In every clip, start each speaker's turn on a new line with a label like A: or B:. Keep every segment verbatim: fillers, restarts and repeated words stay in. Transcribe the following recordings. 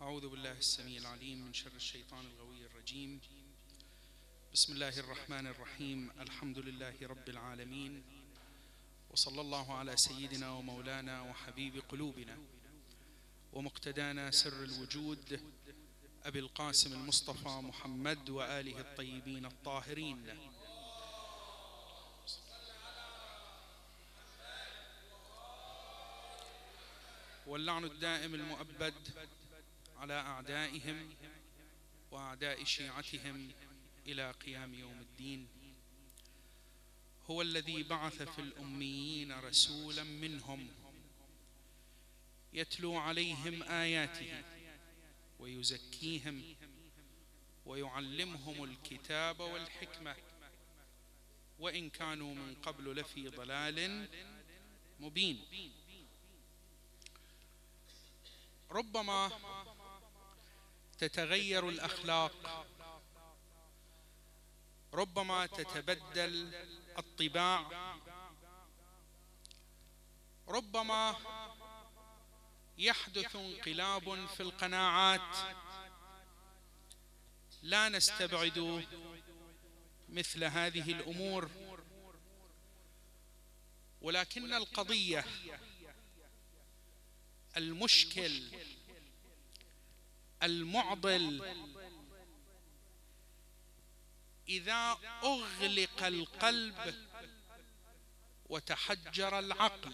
A: أعوذ بالله السميع العليم من شر الشيطان الغوي الرجيم. بسم الله الرحمن الرحيم. الحمد لله رب العالمين، وصلى الله على سيدنا ومولانا وحبيب قلوبنا ومقتدانا سر الوجود أبي القاسم المصطفى محمد وآله الطيبين الطاهرين. واللعن الدائم المؤبد على أعدائهم وأعداء شيعتهم إلى قيام يوم الدين. هو الذي بعث في الأميين رسولا منهم يتلو عليهم آياته ويزكيهم ويعلمهم الكتاب والحكمة وإن كانوا من قبل لفي ضلال مبين. ربما تتغير الأخلاق، ربما تتبدل الطباع، ربما يحدث انقلاب في القناعات، لا نستبعد مثل هذه الأمور، ولكن القضية المشكل المعضل إذا أغلق القلب وتحجر العقل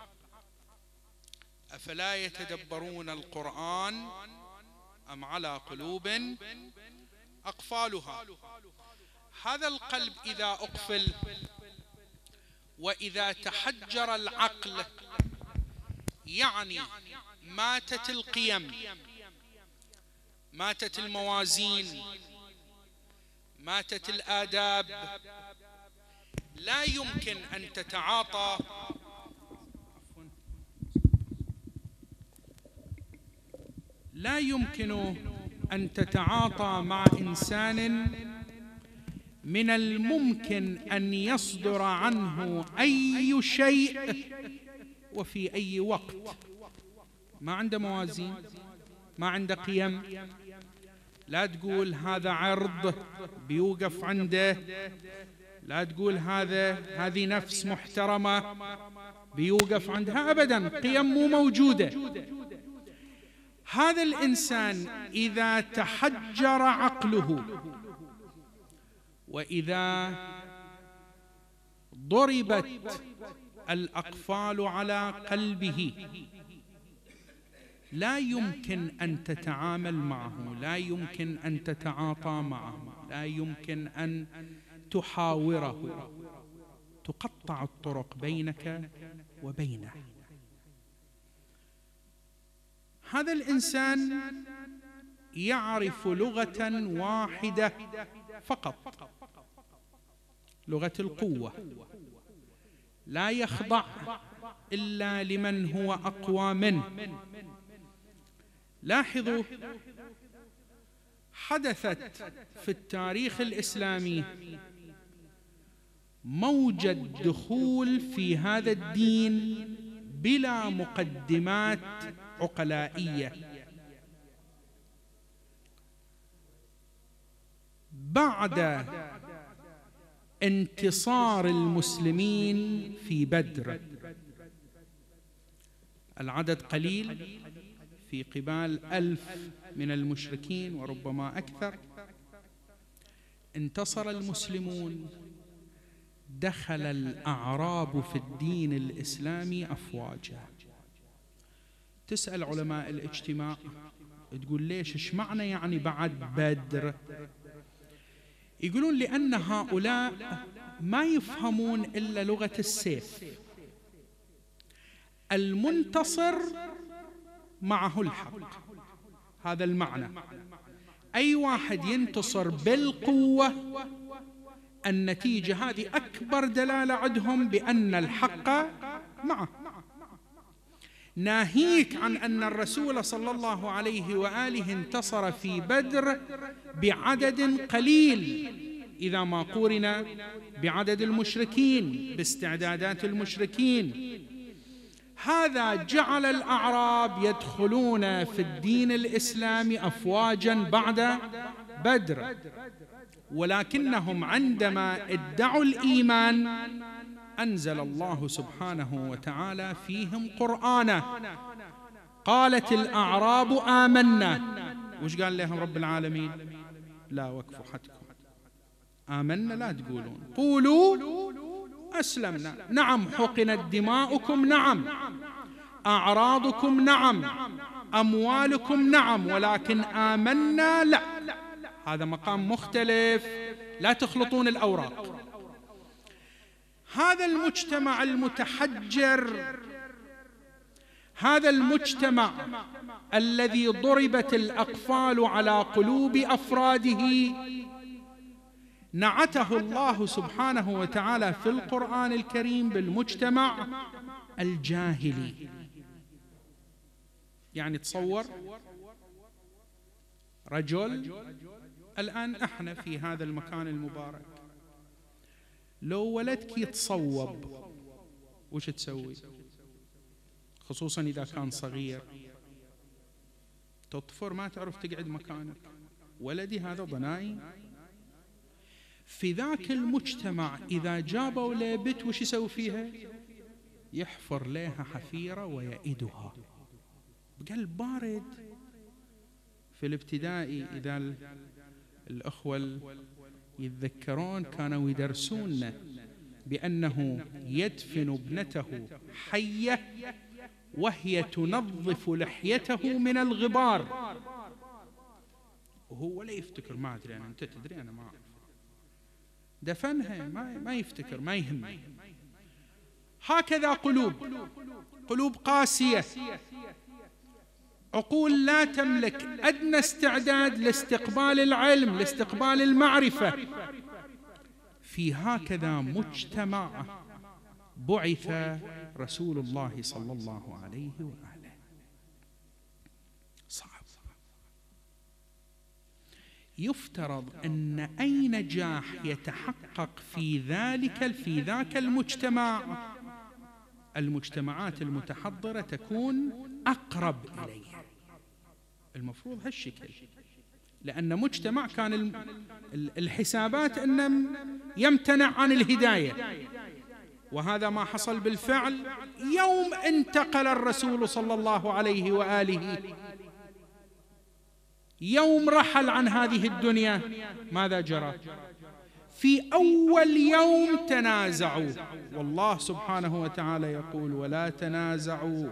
A: أفلا يتدبرون القرآن أم على قلوب أقفالها. هذا القلب إذا أقفل وإذا تحجر العقل يعني ماتت القيم، ماتت الموازين، ماتت الآداب. لا يمكن أن تتعاطى لا يمكن أن تتعاطى مع إنسان من الممكن أن يصدر عنه أي شيء وفي أي وقت. ما عنده موازين، ما عنده قيم. لا تقول هذا عرض بيوقف عنده، لا تقول هذا هذه نفس محترمة بيوقف عندها، أبدا، قيم مو موجودة. هذا الإنسان إذا تحجر عقله وإذا ضربت الأقفال على قلبه لا يمكن أن تتعامل معه، لا يمكن أن تتعاطى معه، لا يمكن أن تحاوره. تقطع الطرق بينك وبينه. هذا الإنسان يعرف لغة واحدة فقط، لغة القوة. لا يخضع إلا لمن هو أقوى منه. لاحظوا، حدثت في التاريخ الإسلامي موجة دخول في هذا الدين بلا مقدمات عقلائية. بعد انتصار المسلمين في بدر، العدد قليل في قبال ألف من المشركين وربما أكثر، انتصر المسلمون. دخل الأعراب في الدين الإسلامي أفواجا. تسأل علماء الاجتماع تقول ليش، ايش معنى يعني بعد بدر؟ يقولون لأن هؤلاء ما يفهمون إلا لغة السيف. المنتصر معه الحق، هذا المعنى. أي واحد ينتصر بالقوة النتيجة هذه أكبر دلالة عندهم بأن الحق معه. ناهيك عن أن الرسول صلى الله عليه وآله انتصر في بدر بعدد قليل إذا ما قورن بعدد المشركين، باستعدادات المشركين.
B: هذا جعل الأعراب يدخلون في الدين الإسلامي أفواجا بعد بدر، ولكنهم عندما ادعوا الإيمان أنزل الله سبحانه وتعالى فيهم قرآنا. قالت الأعراب آمنا، وش قال لهم رب العالمين؟ لا وقفوا حدكم، آمنا لا تقولون، قولوا أسلمنا. نعم حقنت دماؤكم، نعم أعراضكم، نعم أموالكم، نعم، ولكن آمنا لا. هذا مقام مختلف، لا تخلطون الأوراق. هذا المجتمع المتحجر، هذا المجتمع الذي ضربت الأقفال على قلوب أفراده، نعته الله سبحانه وتعالى في القرآن الكريم بالمجتمع الجاهلي. يعني تصور رجل، الآن احنا في هذا المكان المبارك، لو ولدك يتصوب وش تسوي؟ خصوصا إذا كان صغير، تطفر ما تعرف تقعد مكانك، ولدي هذا ضناي. في ذاك المجتمع إذا جابوا له بنت وش يسوي فيها؟ يحفر لها حفيرة ويئدها بقلب بارد. في الابتدائي إذا الأخوة يتذكرون كانوا يدرسون بأنه يدفن ابنته حية وهي تنظف لحيته من الغبار، وهو ولا يفتكر، ما أدري أنا، أنت تدري أنا ما أعرف، دفنها ما, ما يفتكر، ما يهمه. هكذا قلوب، قلوب قاسية، عقول لا تملك أدنى استعداد لاستقبال العلم، لاستقبال المعرفة. في هكذا مجتمع بعث رسول الله صلى الله عليه وآله. صعب. يفترض أن أي نجاح يتحقق في ذلك في ذاك المجتمع، المجتمعات المتحضرة تكون أقرب إليه، المفروض هالشكل، لأن مجتمع كان الحسابات أنه يمتنع عن الهداية، وهذا ما حصل بالفعل. يوم انتقل الرسول صلى الله عليه وآله، يوم رحل عن هذه الدنيا، ماذا جرى؟ في أول يوم تنازعوا، والله سبحانه وتعالى يقول: ولا تنازعوا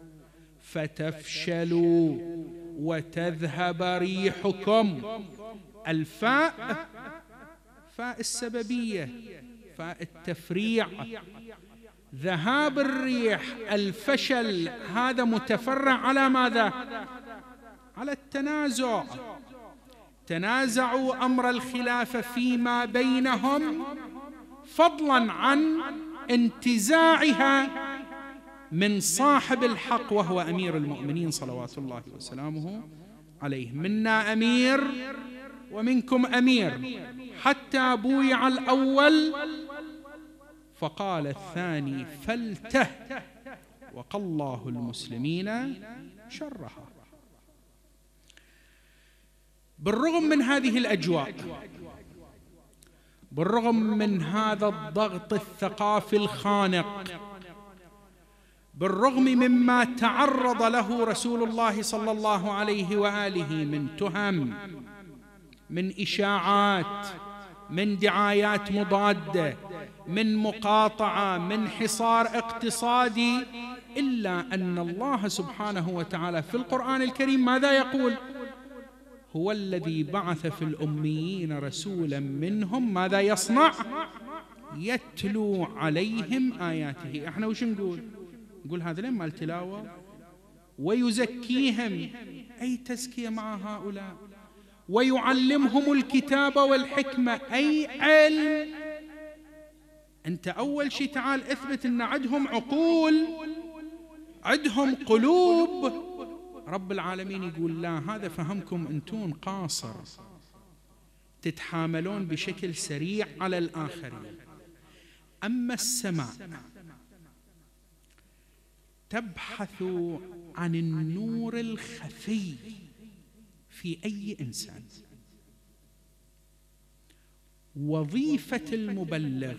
B: فتفشلوا وتذهب ريحكم. الفاء فاء السببية، فاء التفريع، ذهاب الريح، الفشل، هذا متفرع على ماذا؟ على التنازع. تنازعوا أمر الخلافة فيما بينهم، فضلا عن انتزاعها من صاحب الحق وهو أمير المؤمنين صلوات الله وسلامه عليه. منا أمير ومنكم أمير، حتى بويع الأول فقال الثاني فلته، وقى الله المسلمين شرها. بالرغم من هذه الأجواء، بالرغم من هذا الضغط الثقافي الخانق، بالرغم مما تعرض له رسول الله صلى الله عليه وآله من تهم، من إشاعات، من دعايات مضادة، من مقاطعة، من حصار اقتصادي، إلا أن الله سبحانه وتعالى في القرآن الكريم ماذا يقول؟ هو الذي بعث في الأميين رسولا منهم ماذا يصنع؟ يتلو عليهم آياته. احنا وش نقول؟ نقول هذا لين مال تلاوة. ويزكيهم، أي تزكية مع هؤلاء، ويعلمهم الكتاب والحكمة، أي علم. أنت أول شيء تعال اثبت أن عندهم عقول، عندهم قلوب. رب العالمين يقول لا، هذا فهمكم أنتون قاصر، تتحاملون بشكل سريع على الآخرين. أما السماء تبحث عن النور الخفي في أي إنسان. وظيفة المبلغ،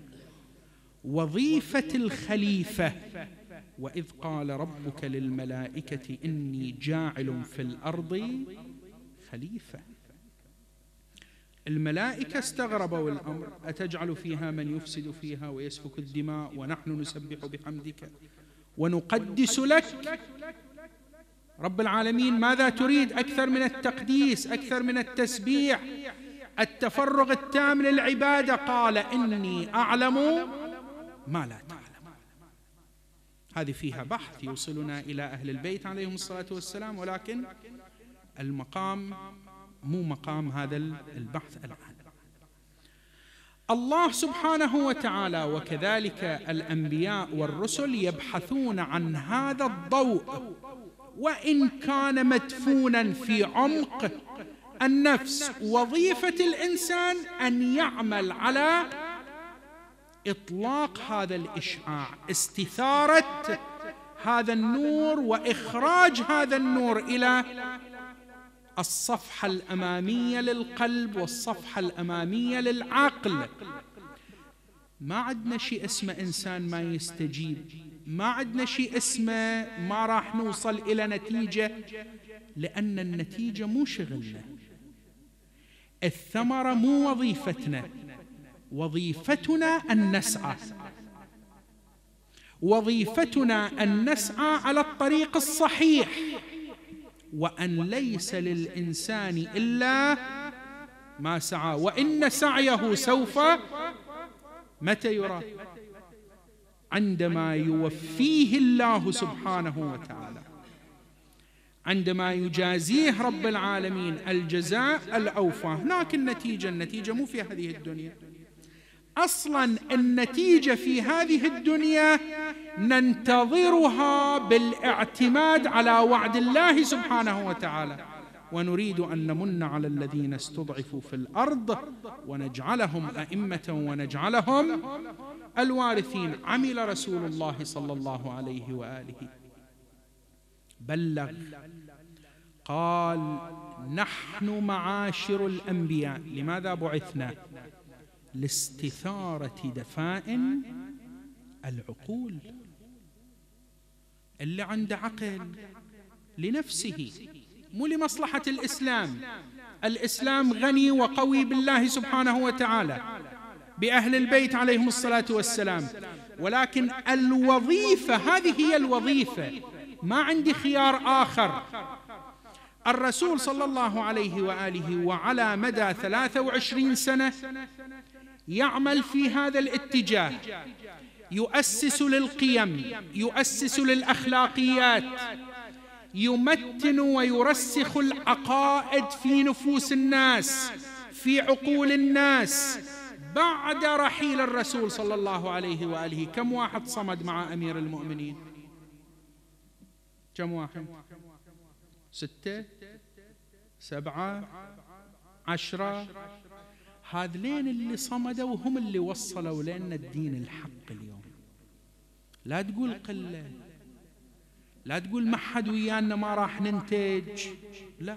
B: وظيفة الخليفة. وإذ قال ربك للملائكة إني جاعل في الأرض خليفة. الملائكة استغربوا الأمر، أتجعل فيها من يفسد فيها ويسفك الدماء ونحن نسبح بحمدك ونقدس لك. رب العالمين ماذا تريد أكثر من التقديس، أكثر من التسبيح، التفرغ التام للعبادة؟ قال إني أعلم ما لا تعلم. هذه فيها بحث يوصلنا إلى أهل البيت عليهم الصلاة والسلام، ولكن المقام مو مقام هذا البحث الآن. الله سبحانه وتعالى وكذلك الأنبياء والرسل يبحثون عن هذا الضوء، وإن كان مدفونا في عمق النفس. وظيفة الإنسان أن يعمل على إطلاق هذا الإشعاع، استثارة هذا النور وإخراج هذا النور إلى الصفحة الأمامية للقلب والصفحة الأمامية للعقل. ما عندنا شيء اسمه إنسان ما يستجيب، ما عندنا شيء اسمه ما راح نوصل إلى نتيجة، لأن النتيجة مو شغلنا، الثمرة مو وظيفتنا. وظيفتنا أن نسعى، وظيفتنا أن نسعى على الطريق الصحيح، وأن ليس للإنسان إلا ما سعى، وإن سعيه سوف متى يرى؟ عندما يوفيه الله سبحانه وتعالى، عندما يجازيه رب العالمين الجزاء الأوفى. هناك النتيجة، النتيجة مو في هذه الدنيا أصلا، النتيجة في هذه الدنيا ننتظرها بالاعتماد على وعد الله سبحانه وتعالى. ونريد أن نمن على الذين استضعفوا في الأرض ونجعلهم أئمة ونجعلهم الوارثين. عمل رسول الله صلى الله عليه وآله، بلغ، قال نحن معاشر الأنبياء لماذا بعثنا؟ لاستثارة دفائن العقول. اللي عنده عقل لنفسه مو لمصلحة الإسلام. الإسلام غني وقوي بالله سبحانه وتعالى، بأهل البيت عليهم الصلاة والسلام، ولكن الوظيفة هذه هي الوظيفة، ما عندي خيار آخر. الرسول صلى الله عليه وآله وعلى مدى ثلاثة وعشرين سنة يعمل في هذا الاتجاه، يؤسس للقيم، يؤسس للأخلاقيات، يمتن ويرسخ العقائد في نفوس الناس، في عقول الناس. بعد رحيل الرسول صلى الله عليه وآله كم واحد صمد مع أمير المؤمنين؟ كم واحد؟ ستة، سبعة، عشرة. هذلين اللي صمدوا هم اللي وصلوا لنا الدين الحق اليوم. لا تقول قلة، لا تقول ما حد ويانا ما راح ننتج، لا.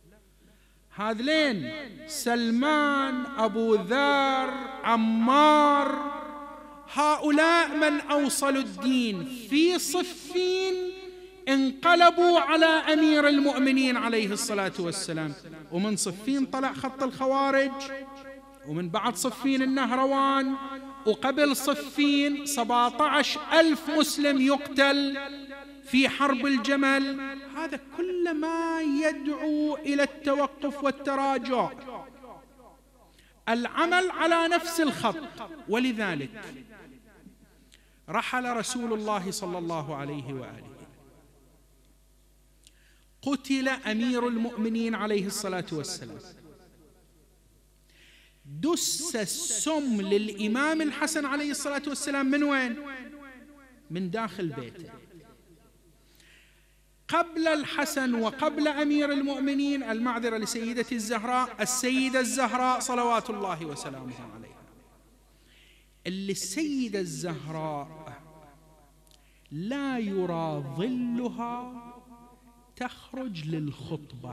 B: هذلين سلمان، أبو ذر، عمار، هؤلاء من أوصلوا الدين. في صفين انقلبوا على أمير المؤمنين عليه الصلاة والسلام، ومن صفين طلع خط الخوارج، ومن بعد صفين النهروان، وقبل صفين سبعة عشر ألف مسلم يقتل في حرب الجمل. هذا كل ما يدعو إلى التوقف والتراجع، العمل على نفس الخط. ولذلك رحل رسول الله صلى الله عليه وآله، قتل أمير المؤمنين عليه الصلاة والسلام، دس السم للإمام الحسن عليه الصلاة والسلام من وين؟ من داخل بيته. قبل الحسن وقبل أمير المؤمنين، المعذرة لسيدة الزهراء، السيدة الزهراء صلوات الله وسلامه عليها، اللي السيدة الزهراء لا يرى ظلها تخرج للخطبة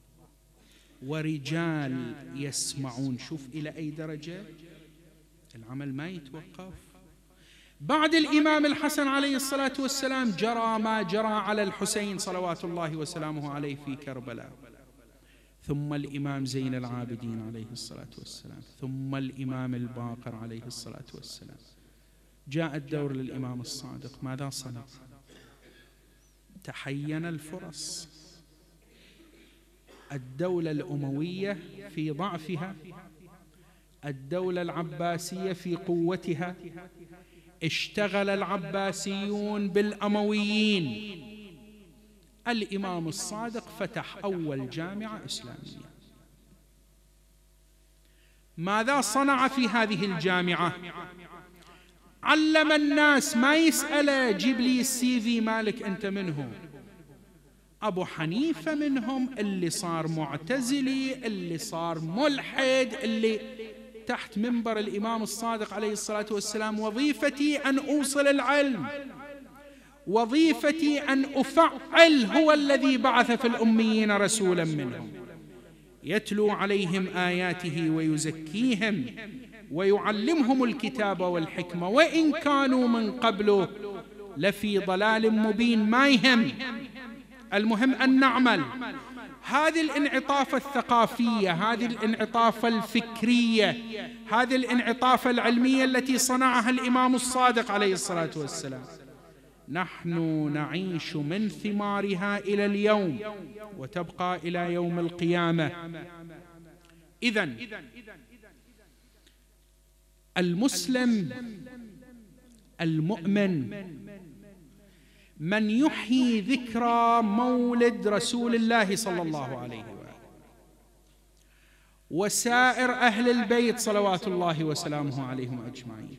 B: ورجال يسمعون. شوف إلى أي درجة العمل ما يتوقف. بعد الإمام الحسن عليه الصلاة والسلام جرى ما جرى على الحسين صلوات الله وسلامه عليه في كربلاء، ثم الإمام زين العابدين عليه الصلاة والسلام، ثم الإمام الباقر عليه الصلاة والسلام. جاء الدور للإمام الصادق، ماذا صنع؟ تحين الفرص. الدولة الأموية في ضعفها، الدولة العباسية في قوتها. اشتغل العباسيون بالأمويين. الإمام الصادق فتح أول جامعة إسلامية. ماذا صنع في هذه الجامعة؟ علم الناس، ما يسأله جيب لي السي في مالك أنت منه. أبو حنيفة منهم، اللي صار معتزلي، اللي صار ملحد، اللي تحت منبر الإمام الصادق عليه الصلاة والسلام وظيفتي أن أوصل العلم، وظيفتي أن أفعل، هو الذي بعث في الأميين رسولا منهم يتلو عليهم آياته ويزكيهم ويعلمهم الكتاب والحكمة وإن كانوا من قبل لفي ضلال مبين. ما يهم، المهم أن نعمل. هذه الانعطافة الثقافية، هذه الانعطافة الفكرية، هذه الانعطافة العلمية التي صنعها الإمام الصادق عليه الصلاة والسلام، نحن نعيش من ثمارها إلى اليوم وتبقى إلى يوم القيامة. إذن المسلم المؤمن من يحيي ذكرى مولد رسول الله صلى الله عليه وآله وسائر أهل البيت صلوات الله وسلامه عليهم أجمعين،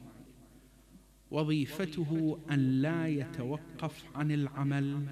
B: وظيفته أن لا يتوقف عن العمل،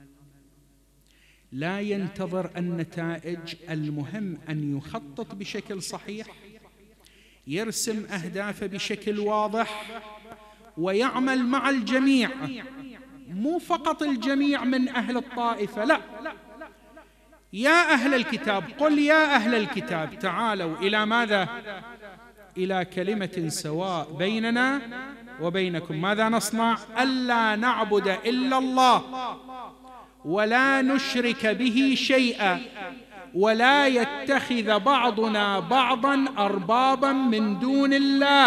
B: لا ينتظر النتائج. المهم أن يخطط بشكل صحيح، يرسم أهدافه بشكل واضح، ويعمل مع الجميع، مو فقط الجميع من أهل الطائفة، لا، يا أهل الكتاب، قل يا أهل الكتاب تعالوا إلى ماذا؟ إلى كلمة سواء بيننا وبينكم. ماذا نصنع؟ ألا نعبد إلا الله ولا نشرك به شيئا ولا يتخذ بعضنا بعضا أربابا من دون الله.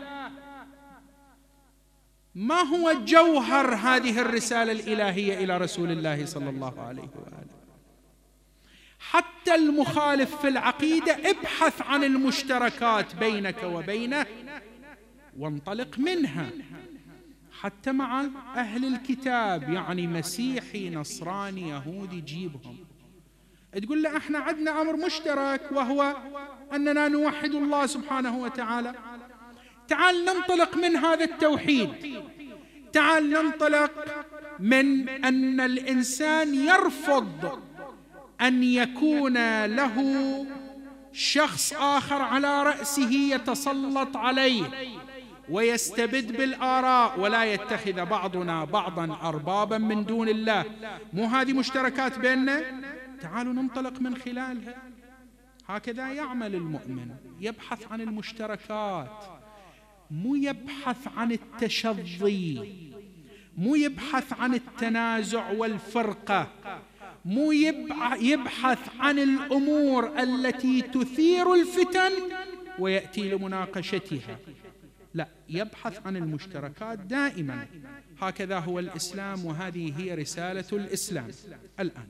B: ما هو جوهر هذه الرسالة الإلهية إلى رسول الله صلى الله عليه وآله؟ حتى المخالف في العقيدة ابحث عن المشتركات بينك وبينه وانطلق منها. حتى مع أهل الكتاب، يعني مسيحي نصراني يهودي، جيبهم تقول له احنا عندنا أمر مشترك وهو أننا نوحد الله سبحانه وتعالى. تعال ننطلق من هذا التوحيد، تعال ننطلق من أن الإنسان يرفض أن يكون له شخص آخر على رأسه يتسلط عليه ويستبد بالآراء، ولا يتخذ بعضنا بعضا أربابا من دون الله. مو هذه مشتركات بيننا؟ تعالوا ننطلق من خلالها. هكذا يعمل المؤمن، يبحث عن المشتركات، مو يبحث عن التشظي، مو يبحث عن التنازع والفرقة، مو يبحث عن الأمور التي تثير الفتن ويأتي لمناقشتها، لا، يبحث عن المشتركات دائما. هكذا هو الإسلام، وهذه هي رسالة الإسلام. الآن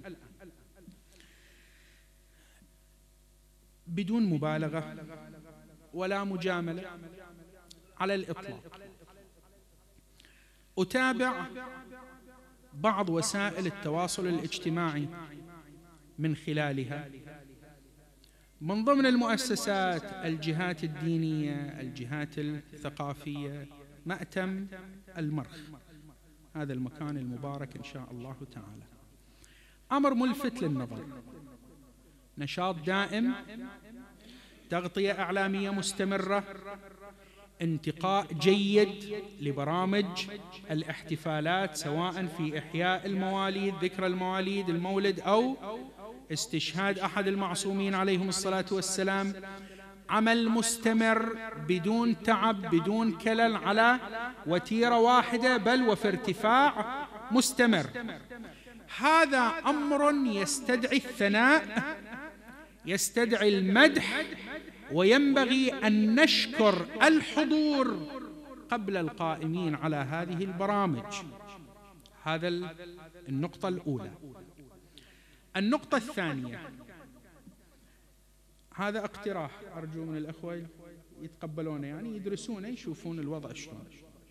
B: بدون مبالغة ولا مجاملة على الإطلاق، أتابع بعض وسائل التواصل الاجتماعي من خلالها، من ضمن المؤسسات، الجهات الدينية، الجهات الثقافية، مأتم المرخ، هذا المكان المبارك إن شاء الله تعالى. أمر ملفت للنظر، نشاط دائم، تغطية إعلامية مستمرة، انتقاء جيد لبرامج الاحتفالات، سواء في إحياء المواليد، ذكرى المواليد، المولد، أو استشهاد أحد المعصومين عليهم الصلاة والسلام. عمل مستمر بدون تعب بدون كلل على وتيرة واحدة، بل وفي ارتفاع مستمر. هذا أمر يستدعي الثناء، يستدعي المدح، وينبغي أن نشكر الحضور قبل القائمين على هذه البرامج. هذا النقطة الأولى. النقطة الثانية، هذا اقتراح أرجو من الأخوة يتقبلونه، يعني يدرسونه يشوفون الوضع شلون.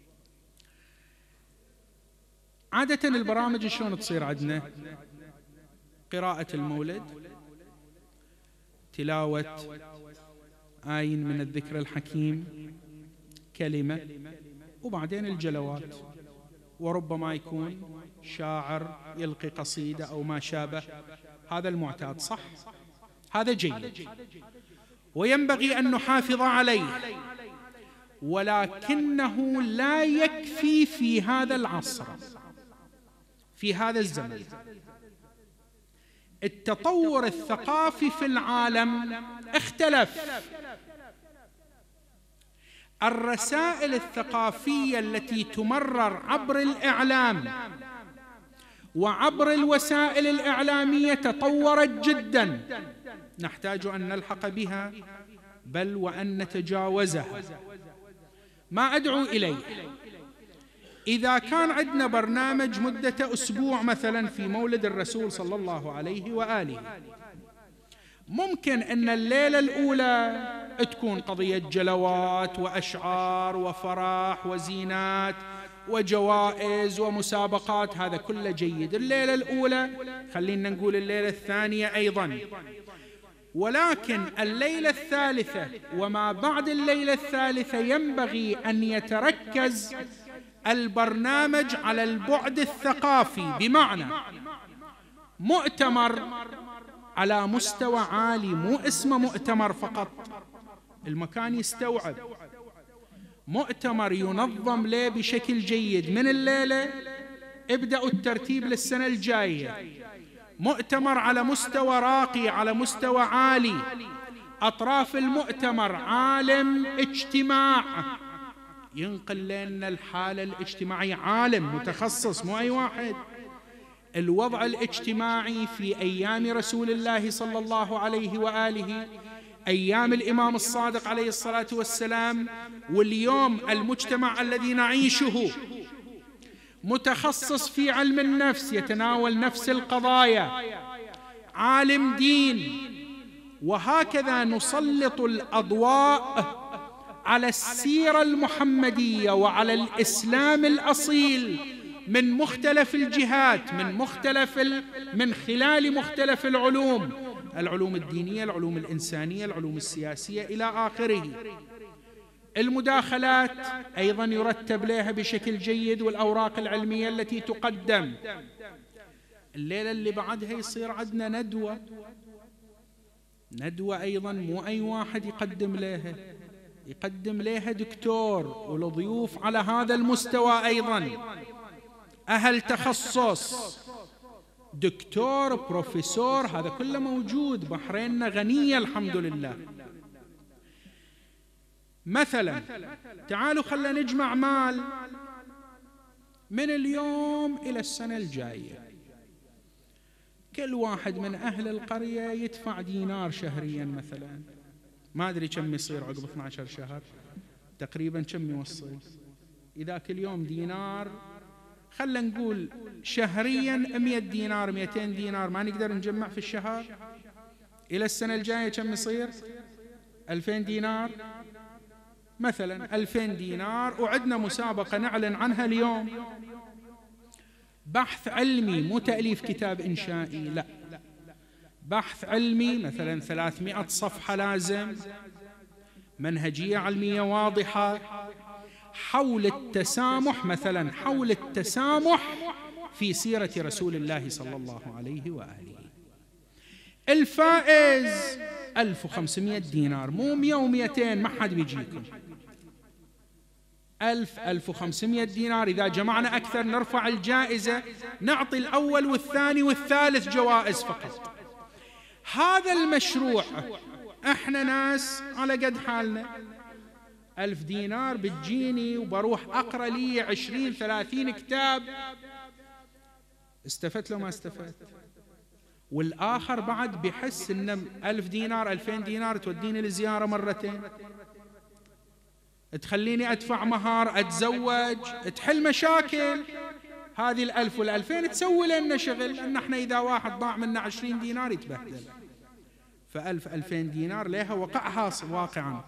B: عادة البرامج شلون تصير عندنا؟ قراءة المولد، تلاوة آيين من الذكر الحكيم، كلمة، وبعدين الجلوات، وربما يكون شاعر يلقي قصيدة أو ما شابه. هذا المعتاد، صح؟ هذا جيد وينبغي أن نحافظ عليه، ولكنه لا يكفي في هذا العصر، في هذا الزمن. التطور الثقافي في العالم اختلف. الرسائل الثقافية التي تمرر عبر الإعلام وعبر الوسائل الإعلامية تطورت جدا، نحتاج أن نلحق بها بل وأن نتجاوزها. ما أدعو إليه، إذا كان عندنا برنامج مدة أسبوع مثلا في مولد الرسول صلى الله عليه وآله، ممكن أن الليلة الأولى تكون قضية جلوات وأشعار وفرح وزينات وجوائز ومسابقات، هذا كله جيد. الليلة الأولى، خلينا نقول الليلة الثانية أيضا، ولكن الليلة الثالثة وما بعد الليلة الثالثة ينبغي أن يتركز البرنامج على البعد الثقافي، بمعنى مؤتمر على مستوى عالي، مو اسمه مؤتمر فقط، المكان يستوعب، مؤتمر ينظم له بشكل جيد من الليلة، ابدأوا الترتيب للسنة الجاية، مؤتمر على مستوى راقي، على مستوى عالي، أطراف المؤتمر عالم اجتماع ينقل لنا الحالة الاجتماعية، عالم متخصص مو أي واحد. الوضع الاجتماعي في أيام رسول الله صلى الله عليه وآله، أيام الإمام الصادق عليه الصلاة والسلام، واليوم المجتمع الذي نعيشه متخصص في علم النفس، يتناول نفس القضايا، عالم دين، وهكذا نسلط الأضواء على السيرة المحمدية وعلى الإسلام الأصيل من مختلف الجهات، من مختلف ال... من خلال مختلف العلوم، العلوم الدينية، العلوم الإنسانية، العلوم السياسية إلى آخره. المداخلات أيضا يرتب لها بشكل جيد، والأوراق العلمية التي تقدم. الليلة اللي بعدها يصير عندنا ندوة، ندوة أيضا مو أي واحد يقدم لها، يقدم لها دكتور، والضيوف على هذا المستوى أيضا أهل تخصص، دكتور، بروفيسور، هذا كله موجود. بحريننا غنية الحمد لله. مثلا تعالوا خلنا نجمع مال من اليوم إلى السنة الجاية، كل واحد من أهل القرية يدفع دينار شهريا مثلا، ما أدري كم يصير عقب اثني عشر شهر، تقريبا كم يوصل؟ إذا كل يوم دينار، خلنا نقول شهريا مئة دينار، مئتين دينار، ما نقدر نجمع في الشهر؟ إلى السنة الجاية كم يصير؟ ألفين دينار مثلا، ألفين دينار. وعندنا مسابقة نعلن عنها اليوم، بحث علمي، مو تأليف كتاب إنشائي، لا، بحث علمي مثلا ثلاثمئة صفحة لازم، منهجية علمية واضحة حول التسامح، مثلا حول التسامح في سيرة رسول الله صلى الله عليه وآله. الفائز ألف وخمسمئة دينار، مو مئة ومئتين، ما حد بيجيكم. ألف ألف وخمسمائة دينار، إذا جمعنا أكثر نرفع الجائزة، نعطي الأول والثاني والثالث جوائز فقط. هذا المشروع احنا ناس على قد حالنا، ألف دينار بتجيني وبروح أقرأ لي عشرين ثلاثين كتاب، استفدت لو ما استفدت؟ والآخر بعد بيحس إن ألف دينار ألفين دينار توديني لزيارة مرتين، تخليني أدفع مهار، أتزوج، تحل مشاكل. هذه الألف والألفين تسوي لنا شغل، لأن احنا إذا واحد ضاع منا عشرين دينار يتبهدل. فألف ألفين دينار لها وقعها واقعا.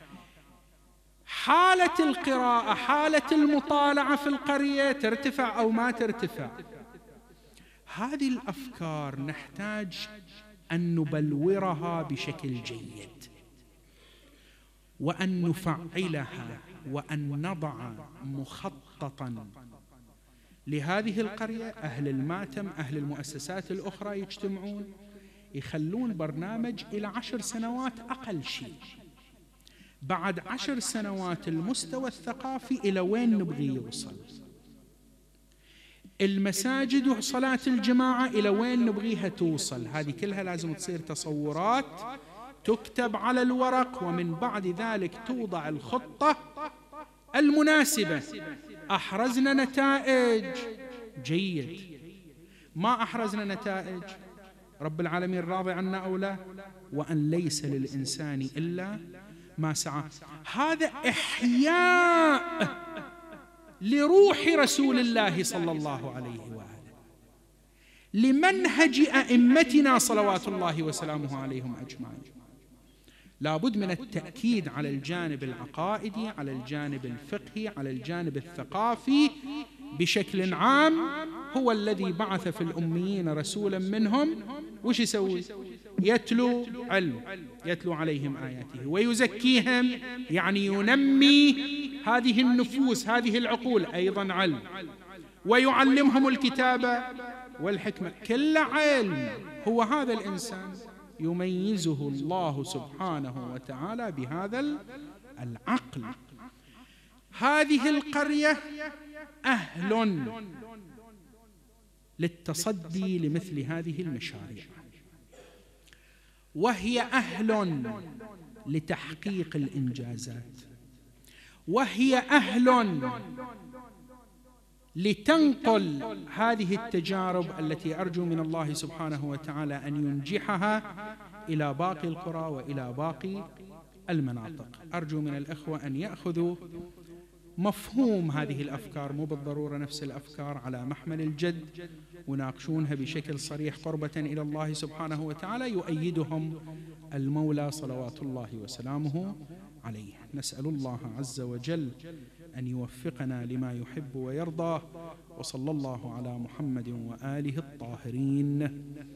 B: حالة القراءة، حالة المطالعة في القرية ترتفع أو ما ترتفع. هذه الأفكار نحتاج أن نبلورها بشكل جيد، وأن نفعلها، وأن نضع مخططا لهذه القرية. أهل الماتم، أهل المؤسسات الأخرى يجتمعون يخلون برنامج إلى عشر سنوات أقل شيء. بعد عشر سنوات المستوى الثقافي إلى وين نبغي يوصل؟ المساجد وصلاة الجماعة إلى وين نبغيها توصل؟ هذه كلها لازم تصير تصورات تكتب على الورق، ومن بعد ذلك توضع الخطة المناسبة. أحرزنا نتائج جيد، ما أحرزنا نتائج رب العالمين راضي عنا أو لا، وأن ليس للإنسان إلا ما سعى. هذا إحياء لروح رسول الله صلى الله عليه وآله، لمنهج أئمتنا صلوات الله وسلامه عليهم أجمعين. لابد من التأكيد على الجانب العقائدي، على الجانب الفقهي، على الجانب الثقافي بشكل عام. هو الذي بعث في الأميين رسولا منهم، وش يسوي؟ يتلو علم، يتلو عليهم آياته ويزكيهم، يعني ينمي هذه النفوس، هذه العقول، أيضا علم، ويعلمهم الكتابة والحكمة. كل علم هو هذا الإنسان يميزه الله سبحانه وتعالى بهذا العقل. هذه القرية أهل للتصدي لمثل هذه المشاريع، وهي أهل لتحقيق الإنجازات، وهي أهل لتنقل هذه التجارب التي أرجو من الله سبحانه وتعالى أن ينجحها إلى باقي القرى وإلى باقي المناطق. أرجو من الأخوة أن يأخذوا مفهوم هذه الأفكار، مو بالضرورة نفس الأفكار، على محمل الجد، وناقشونها بشكل صريح قربة إلى الله سبحانه وتعالى، يؤيدهم المولى صلوات الله وسلامه عليه. نسأل الله عز وجل أن يوفقنا لما يحب ويرضى، وصلى الله على محمد وآله الطاهرين.